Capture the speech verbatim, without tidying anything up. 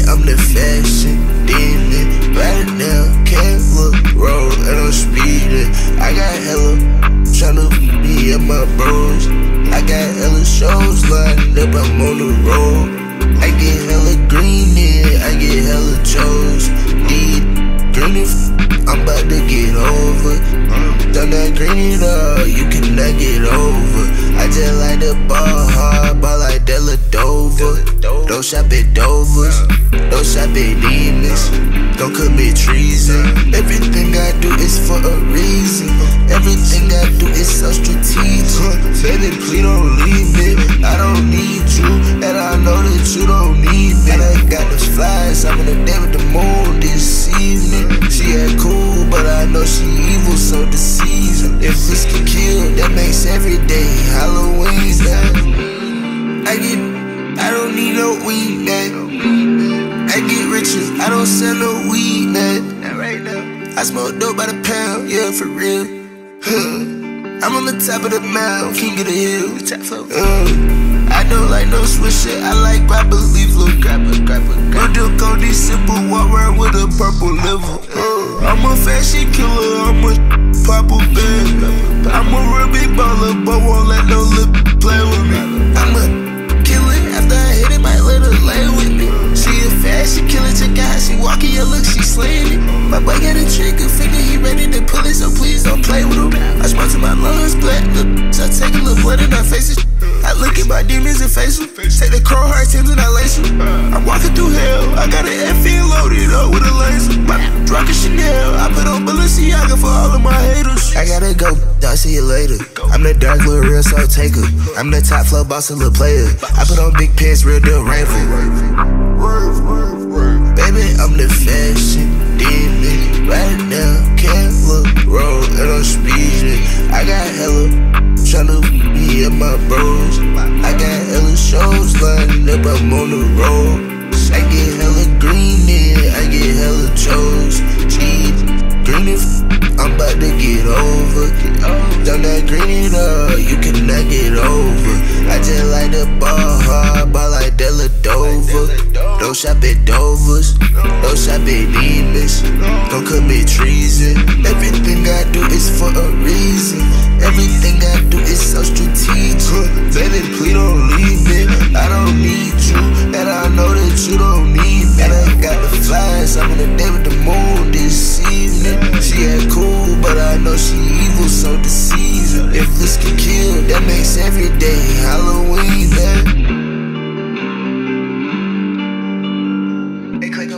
I'm the fashion demon. Right now, can't look road and I'm speeding. I got hella tryna be at my bros. I got hella shows lined up, I'm on the road. I get hella green in, I get hella chose. Need green if I'm about to get over. Done that green it up, you cannot get over. I just like the ball hard, ball like Della Dover. Don't shop at Dovers, don't shop at demons. Don't commit treason. Everything I do is for a reason. Everything I do is so strategic. Baby, please don't leave me. I don't need you, and I know that you don't need me. I got those flies, I'm on a day with the moon this evening. She ain't cool, but I know she evil, so deceiving. If this can kill, that makes every day Halloween. I get, I don't need no weed, man. I get riches, I don't sell no weed, man. Not right now. I smoke dope by the pound, yeah, for real. Huh. I'm on the top of the mountain, king of the hill. Uh, I don't like no switch shit, I like grapper leaf, little grapper, grapper. No Duke on these simple, walk around with a purple liver. Uh, I'm a fashion killer, I'm a purple band. I'm a real big baller, but won't let no lip play with me. I'm a killer, after I hit it, might let her lay with me. She a fashion killer, check out how she walking, your look, she slaying it. My boy got a trigger finger, he ready to pull it, so please don't play with him. I smoke to my lungs, black, look, so I take a little blood in her faces. I look at my demons and face them. Take the chrome heart Timbs and I lace them. I'm walking through hell, I got an F E loaded up with a laser. My rockin' Chanel, I put on Balenciaga for all of my haters. I gotta go, I'll see you later. I'm the dark little real soul taker. I'm the top flow boss, a little player. I put on big pants, real deal rainful. Baby, I'm the fashion demon. Right now, can't look road and I'm speeding. I got hella tryna be at my bros. I got hella shows lined up, I'm on the road. I get hella green in, I get hella chose. Need green if I'm about to get over. Done that green it up, you cannot get over. I just like the ball hard, ball like Della Dover. Don't shop at Dovers, don't shop at demons. Don't commit treason. Everything I do is for a reason. Everything I do is so strategic. Baby, please don't leave me. I don't need you, and I know that you don't need me. And I got the flies, I'm on a day with the moon this evening. She ain't cool, but I know she evil, so deceiving. If this can kill, that makes every day Halloween, man. Hey, click